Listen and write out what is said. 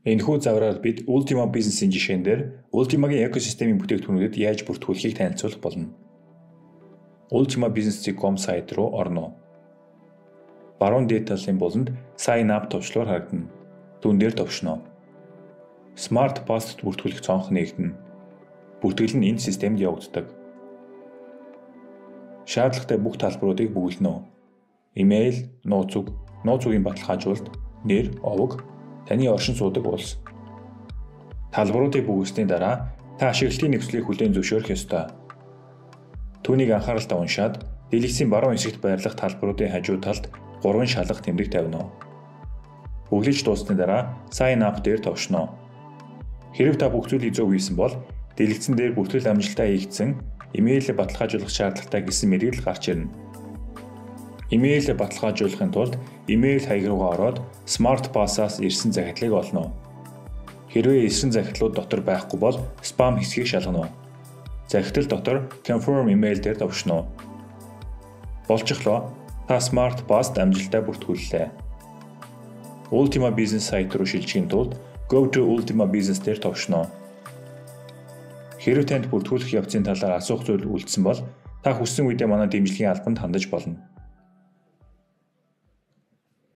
Энэхүү загвараар бид Ultima Business-ийн жишээн дээр Ultima-гийн экосистемийн бүтээгдэхүүнүүдэд яаж бүртгүүлэхийг танилцуулах болно. ultimabusiness.com сайт руу орно. Баруун дээд талын буланд Sign up товчлуур харагдана. Түүн дээр товшно. Smart Pass-д бүртгүүлэх цонх нээгдэнэ. Бүртгэл нь энэ системд явагддаг. Шаардлагатай бүх талбаруудыг бүгэлдэнэ. Имэйл, нууц үгийн баталгаажуулалт, нэр, овог, таны оршин суудаг улс. Талбаруудыг бүгэлдсэний дараа та ашиглалтын нөхцөлийг хүлээн зөвшөөрөх ёстой. Түүнийг анхааралтай уншаад дэлгэцийн баруун хэсэгт байрлах талбаруудын хажуу талд 3 шалгах тэмдэг тавина. Бүглэж дууссаны дараа Sign up дээр товшно. Хэрэв та бүх зүйлийг зөв хийсэн бол дэлгэцэн дээр бүртгэл амжилттай хийгдсэн имэйл баталгаажуулах шаардлагатай гэсэн мэргэжил гарч ирнэ. Имэйл баталгаажуулахын тулд имэйл хаяг руугаа ороод Smart Pass-аас ирсэн захидлыг олно. Хэрвээ ирсэн захидлууд дотор байхгүй бол спам хэсгийг шалгано. Захидал дотор Confirm email дээр товшно. Болчихлоо. Та Smart Pass-д амжилттай бүртгүүллээ. Ultima Business сайт руу шилжихийн тулд Go to Ultima Business дээр товшно. Хэрвээ танд бүртгүүлэх явцын талаар асуух зүйл үлдсэн бол та хүссэн үедээ манай дэмжлэгийн албанд хандаж болно.